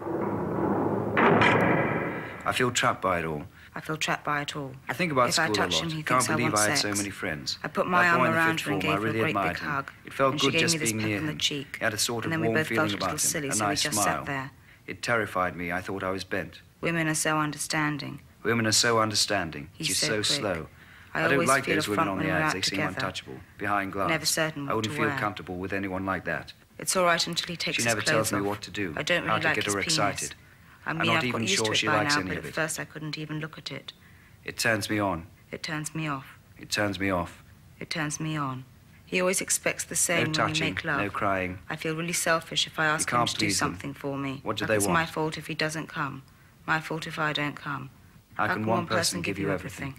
Speaker 20: I feel trapped by it all.
Speaker 25: I feel trapped by it all.
Speaker 20: I think about
Speaker 25: if
Speaker 20: school
Speaker 25: I
Speaker 20: a
Speaker 25: touch
Speaker 20: lot.
Speaker 25: him, he
Speaker 20: Can't
Speaker 25: thinks I
Speaker 20: believe
Speaker 25: want
Speaker 20: I had
Speaker 25: sex.
Speaker 20: so many friends.
Speaker 25: I put my
Speaker 20: Like
Speaker 25: arm
Speaker 20: boy in the
Speaker 25: around
Speaker 20: fifth
Speaker 25: her and
Speaker 20: form, I
Speaker 25: gave her a
Speaker 20: really
Speaker 25: great
Speaker 20: admired
Speaker 25: big
Speaker 20: him.
Speaker 25: hug.
Speaker 20: It felt
Speaker 25: and
Speaker 20: good
Speaker 25: she gave
Speaker 20: just
Speaker 25: me this
Speaker 20: being
Speaker 25: peck
Speaker 20: near
Speaker 25: on the
Speaker 20: him.
Speaker 25: cheek.
Speaker 20: He had a sort of
Speaker 25: and then we
Speaker 20: warm
Speaker 25: both
Speaker 20: feeling
Speaker 25: felt a little
Speaker 20: about him,
Speaker 25: silly,
Speaker 20: a
Speaker 25: so
Speaker 20: nice
Speaker 25: we just
Speaker 20: smile.
Speaker 25: sat there.
Speaker 20: It terrified me. I thought I was bent.
Speaker 25: Women are so understanding.
Speaker 20: Women are so understanding.
Speaker 25: He's
Speaker 20: She's
Speaker 25: so
Speaker 20: so,
Speaker 25: quick.
Speaker 20: slow.
Speaker 25: I
Speaker 20: don't
Speaker 25: always
Speaker 20: like
Speaker 25: feel
Speaker 20: those
Speaker 25: a
Speaker 20: women
Speaker 25: front
Speaker 20: on
Speaker 25: when
Speaker 20: the
Speaker 25: we're
Speaker 20: ads.
Speaker 25: out
Speaker 20: They seem
Speaker 25: together.
Speaker 20: untouchable, behind glass.
Speaker 25: Never certain
Speaker 20: I
Speaker 25: what
Speaker 20: wouldn't
Speaker 25: to
Speaker 20: feel
Speaker 25: wear.
Speaker 20: comfortable with anyone like that.
Speaker 25: It's all right until he takes
Speaker 20: She
Speaker 25: his
Speaker 20: never
Speaker 25: clothes
Speaker 20: tells me
Speaker 25: off.
Speaker 20: what to do,
Speaker 25: I don't
Speaker 20: how
Speaker 25: really
Speaker 20: to
Speaker 25: like
Speaker 20: get
Speaker 25: his
Speaker 20: her
Speaker 25: penis.
Speaker 20: excited.
Speaker 25: I
Speaker 20: I'm
Speaker 25: mean,
Speaker 20: not
Speaker 25: I've
Speaker 20: even
Speaker 25: got used
Speaker 20: sure
Speaker 25: to it
Speaker 20: she
Speaker 25: by
Speaker 20: likes
Speaker 25: now,
Speaker 20: any
Speaker 25: but
Speaker 20: of
Speaker 25: at
Speaker 20: it.
Speaker 25: first I couldn't even look at it.
Speaker 20: It turns me on.
Speaker 25: It turns me off.
Speaker 20: It turns me off.
Speaker 25: It turns me on. He always expects the same
Speaker 20: No
Speaker 25: when we
Speaker 20: touching,
Speaker 25: make love.
Speaker 20: no crying.
Speaker 25: I feel really selfish if I ask him
Speaker 20: can't
Speaker 25: to do
Speaker 20: please them.
Speaker 25: something for me.
Speaker 20: What do
Speaker 25: Like
Speaker 20: they
Speaker 25: it's my
Speaker 20: want?
Speaker 25: fault if he doesn't come. My fault if I don't come.
Speaker 20: How can one person give you everything?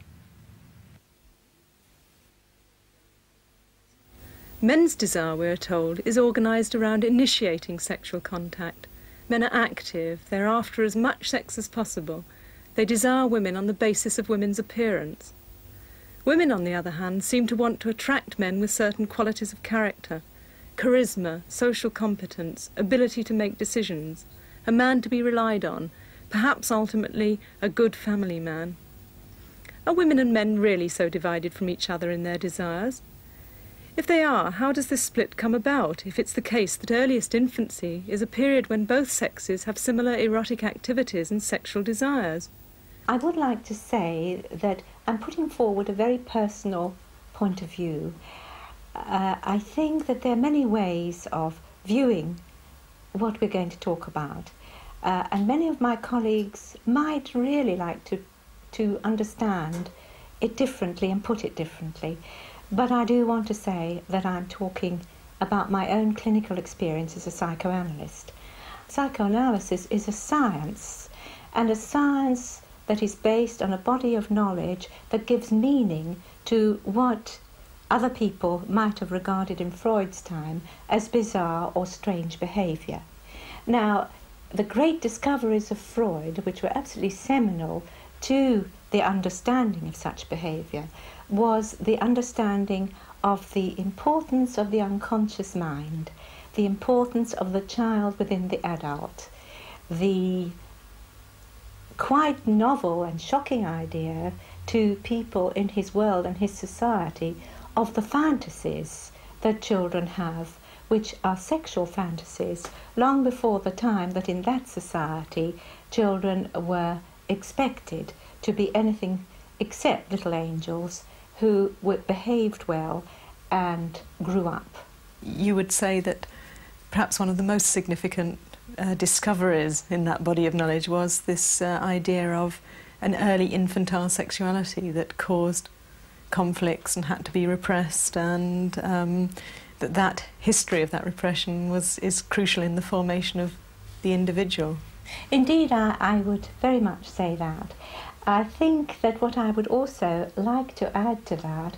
Speaker 7: Men's desire, we're told, is organised around initiating sexual contact. Men are active, they're after as much sex as possible. They desire women on the basis of women's appearance. Women, on the other hand, seem to want to attract men with certain qualities of character: charisma, social competence, ability to make decisions, a man to be relied on, perhaps ultimately a good family man. Are women and men really so divided from each other in their desires? If they are, how does this split come about, if it's the case that earliest infancy is a period when both sexes have similar erotic activities and sexual desires?
Speaker 26: I would like to say that I'm putting forward a very personal point of view. Uh, I think that there are many ways of viewing what we're going to talk about, uh, and many of my colleagues might really like to, to understand it differently and put it differently. But I do want to say that I'm talking about my own clinical experience as a psychoanalyst. Psychoanalysis is a science, and a science that is based on a body of knowledge that gives meaning to what other people might have regarded in Freud's time as bizarre or strange behaviour. Now, the great discoveries of Freud, which were absolutely seminal to the understanding of such behaviour, was the understanding of the importance of the unconscious mind, the importance of the child within the adult, the quite novel and shocking idea to people in his world and his society of the fantasies that children have, which are sexual fantasies, long before the time that in that society children were expected to be anything except little angels who were behaved well and grew up.
Speaker 7: You would say that perhaps one of the most significant uh, discoveries in that body of knowledge was this uh, idea of an early infantile sexuality that caused conflicts and had to be repressed, and um, that that history of that repression was is crucial in the formation of the individual.
Speaker 26: Indeed, I, I would very much say that. I think that what I would also like to add to that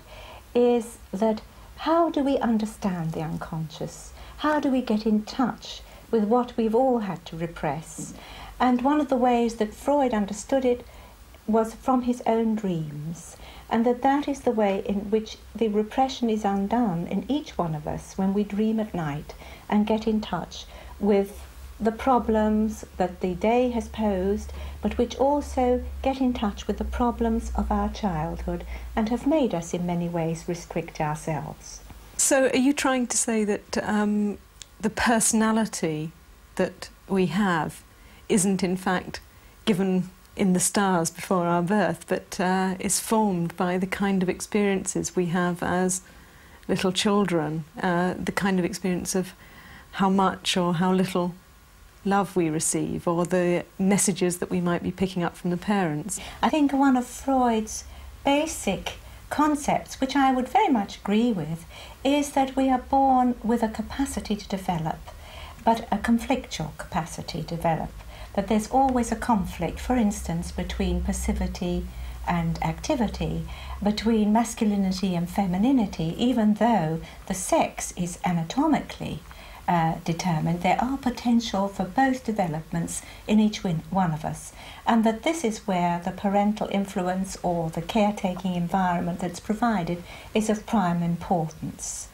Speaker 26: is that how do we understand the unconscious? How do we get in touch with what we've all had to repress? And one of the ways that Freud understood it was from his own dreams, and that that is the way in which the repression is undone in each one of us when we dream at night and get in touch with the problems that the day has posed, but which also get in touch with the problems of our childhood and have made us in many ways restrict ourselves.
Speaker 7: So are you trying to say that um, the personality that we have isn't in fact given in the stars before our birth, but uh, is formed by the kind of experiences we have as little children, uh, the kind of experience of how much or how little love we receive, or the messages that we might be picking up from the parents?
Speaker 26: I think one of Freud's basic concepts, which I would very much agree with, is that we are born with a capacity to develop, but a conflictual capacity to develop, that there's always a conflict, for instance, between passivity and activity, between masculinity and femininity. Even though the sex is anatomically Uh, determined, there are potential for both developments in each one of us, and that this is where the parental influence or the caretaking environment that's provided is of prime importance.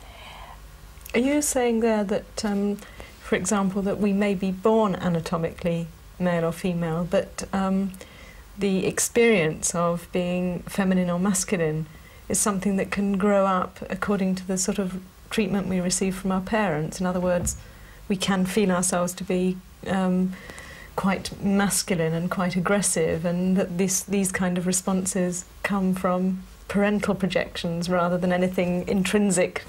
Speaker 7: Are you saying there that, um, for example, that we may be born anatomically male or female, but um, the experience of being feminine or masculine is something that can grow up according to the sort of treatment we receive from our parents? In other words, we can feel ourselves to be um, quite masculine and quite aggressive, and that this, these kind of responses come from parental projections rather than anything intrinsic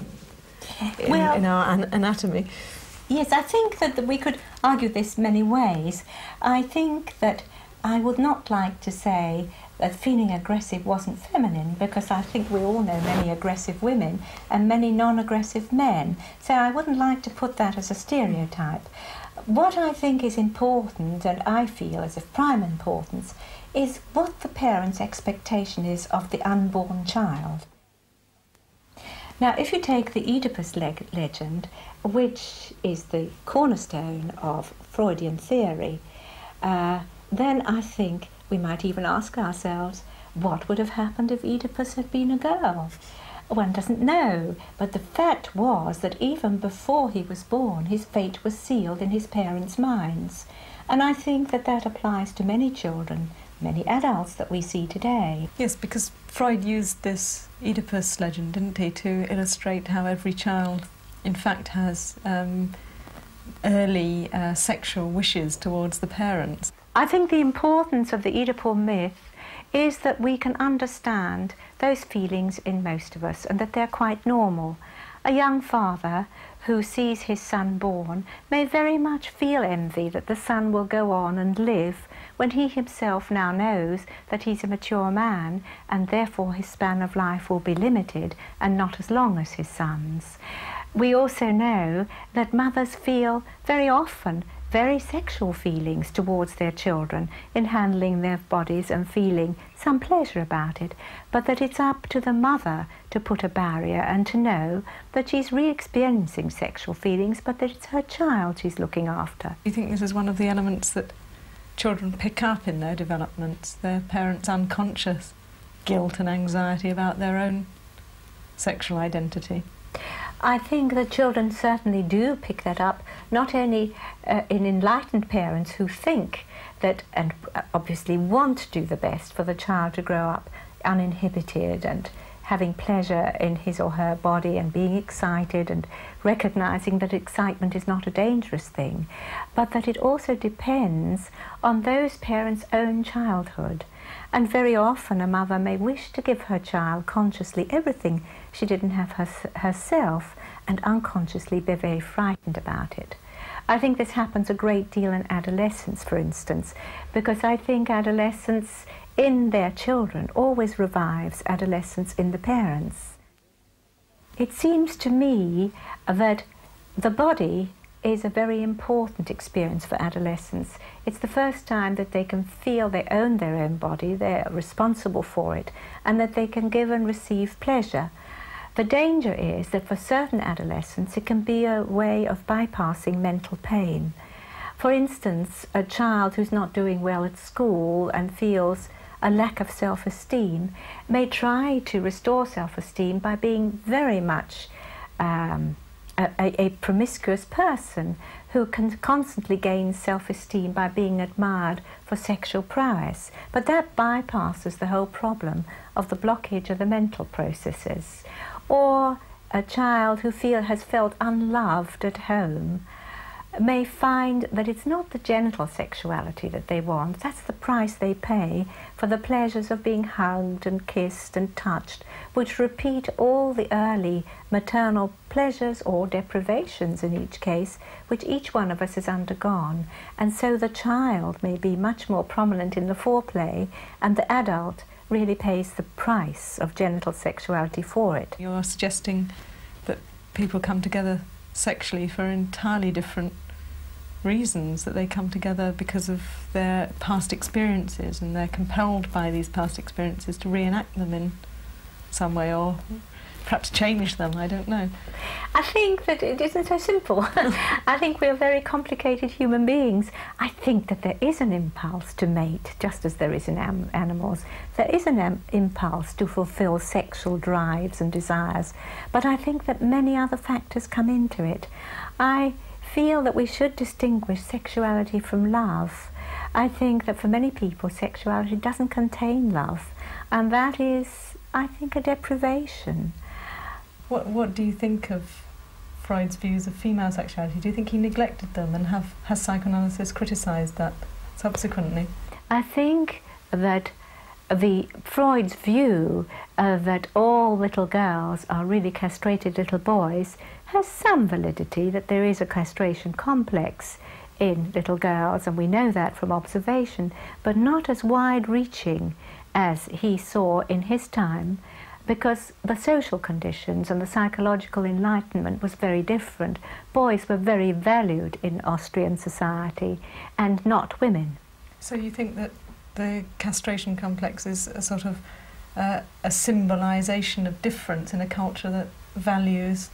Speaker 7: in,
Speaker 26: well,
Speaker 7: in our an anatomy.
Speaker 26: Yes, I think that, that we could argue this many ways. I think that I would not like to say that feeling aggressive wasn't feminine, because I think we all know many aggressive women and many non-aggressive men, so I wouldn't like to put that as a stereotype. What I think is important, and I feel is of prime importance, is what the parent's expectation is of the unborn child. Now, if you take the Oedipus leg legend, which is the cornerstone of Freudian theory, uh, then I think we might even ask ourselves, what would have happened if Oedipus had been a girl? One doesn't know, but the fact was that even before he was born, his fate was sealed in his parents' minds. And I think that that applies to many children, many adults that we see today.
Speaker 7: Yes, because Freud used this Oedipus legend, didn't he, to illustrate how every child, in fact, has um, early uh, sexual wishes towards the parents.
Speaker 26: I think the importance of the Oedipal myth is that we can understand those feelings in most of us, and that they're quite normal. A young father who sees his son born may very much feel envy that the son will go on and live when he himself now knows that he's a mature man, and therefore his span of life will be limited and not as long as his son's. We also know that mothers feel very often very sexual feelings towards their children in handling their bodies and feeling some pleasure about it, but that it's up to the mother to put a barrier and to know that she's re-experiencing sexual feelings, but that it's her child she's looking after.
Speaker 7: Do you think this is one of the elements that children pick up in their developments, their parents' unconscious guilt and anxiety about their own sexual identity?
Speaker 26: I think that children certainly do pick that up, not only uh, in enlightened parents who think that, and obviously want to do the best for the child to grow up uninhibited and having pleasure in his or her body and being excited and recognizing that excitement is not a dangerous thing, but that it also depends on those parents' own childhood. And very often a mother may wish to give her child consciously everything she didn't have her, herself, and unconsciously be very frightened about it. I think this happens a great deal in adolescence, for instance, because I think adolescence in their children always revives adolescence in the parents. It seems to me that the body is a very important experience for adolescents. It's the first time that they can feel they own their own body, they're responsible for it, and that they can give and receive pleasure. The danger is that for certain adolescents it can be a way of bypassing mental pain. For instance, a child who's not doing well at school and feels a lack of self-esteem may try to restore self-esteem by being very much um, A, a promiscuous person who can constantly gain self-esteem by being admired for sexual prowess. But that bypasses the whole problem of the blockage of the mental processes. Or a child who feel, has felt unloved at home may find that it's not the genital sexuality that they want, that's the price they pay for the pleasures of being hugged and kissed and touched, which repeat all the early maternal pleasures or deprivations in each case, which each one of us has undergone. And so the child may be much more prominent in the foreplay, and the adult really pays the price of genital sexuality for it.
Speaker 7: You're suggesting that people come together sexually for entirely different reasons, that they come together because of their past experiences and they're compelled by these past experiences to reenact them in some way, or perhaps change them, I don't know.
Speaker 26: I think that it isn't so simple. I think we're very complicated human beings. I think that there is an impulse to mate, just as there is in am animals. There is an am impulse to fulfill sexual drives and desires, but I think that many other factors come into it. I feel that we should distinguish sexuality from love. I think that for many people sexuality doesn't contain love, and that is, I think, a deprivation.
Speaker 7: What, what do you think of Freud's views of female sexuality? Do you think he neglected them, and have, has psychoanalysis criticised that subsequently?
Speaker 26: I think that the Freud's view uh, that all little girls are really castrated little boys has some validity, that there is a castration complex in little girls, and we know that from observation, but not as wide-reaching as he saw in his time, because the social conditions and the psychological enlightenment was very different. Boys were very valued in Austrian society, and not women.
Speaker 7: So you think that the castration complex is a sort of uh, a symbolisation of difference in a culture that values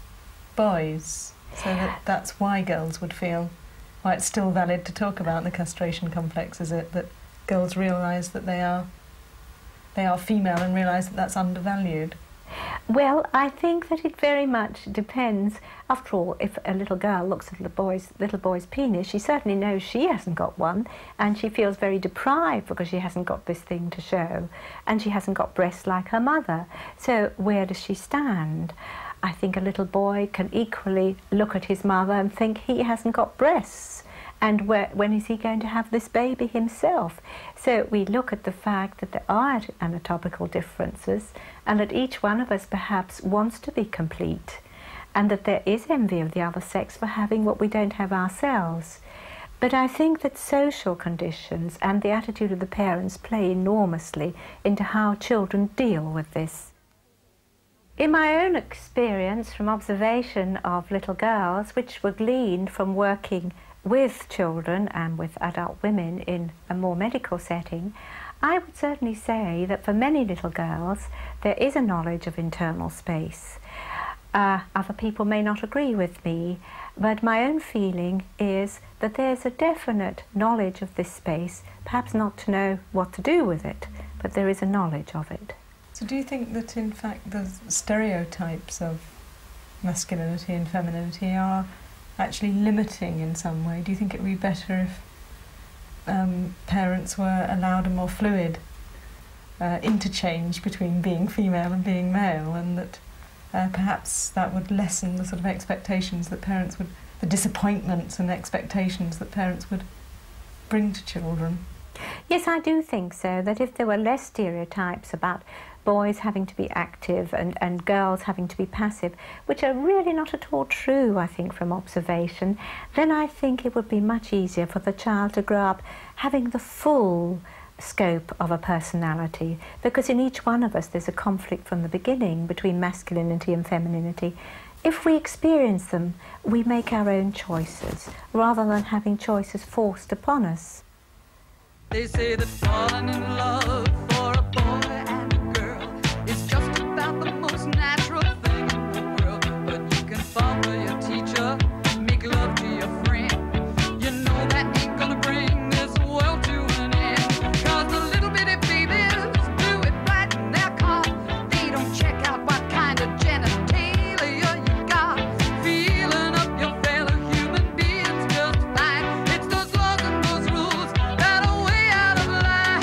Speaker 7: boys, so that that's why girls would feel, why it's still valid to talk about the castration complex, is it, that girls realise that they are they are female and realise that that's undervalued?
Speaker 26: Well, I think that it very much depends. After all, if a little girl looks at the boy's, little boy's penis, she certainly knows she hasn't got one, and she feels very deprived because she hasn't got this thing to show, and she hasn't got breasts like her mother. So where does she stand? I think a little boy can equally look at his mother and think he hasn't got breasts, and where, when is he going to have this baby himself? So we look at the fact that there are anatomical differences, and that each one of us perhaps wants to be complete, and that there is envy of the other sex for having what we don't have ourselves. But I think that social conditions and the attitude of the parents play enormously into how children deal with this. In my own experience from observation of little girls, which were gleaned from working with children and with adult women in a more medical setting, I would certainly say that for many little girls there is a knowledge of internal space. Uh, other people may not agree with me, but my own feeling is that there's a definite knowledge of this space, perhaps not to know what to do with it, but there is a knowledge of it.
Speaker 7: So do you think that in fact the stereotypes of masculinity and femininity are actually limiting in some way? Do you think it would be better if um, parents were allowed a more fluid uh, interchange between being female and being male, and that uh, perhaps that would lessen the sort of expectations that parents would, the disappointments and expectations that parents would bring to children?
Speaker 26: Yes, I do think so, that if there were less stereotypes about boys having to be active and, and girls having to be passive, which are really not at all true, I think, from observation, then I think it would be much easier for the child to grow up having the full scope of a personality, because in each one of us there's a conflict from the beginning between masculinity and femininity. If we experience them, we make our own choices, rather than having choices forced upon us.
Speaker 1: They say that falling in love for a boy and a girl is just about the most natural thing in the world. But you can fall for your teacher, make love to your friend. You know that ain't gonna bring this world to an end. Cause the little bitty babies do it right in their car. They don't check out what kind of genitalia you got. Feeling up your fellow human beings just fine. It's those laws and those rules that are way out of line.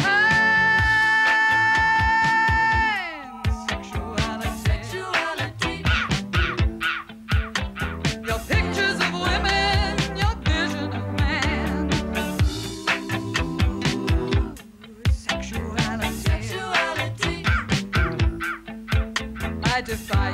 Speaker 1: Sexuality, sexuality. Your pictures of women, your vision of man. Sexuality, sexuality. I defy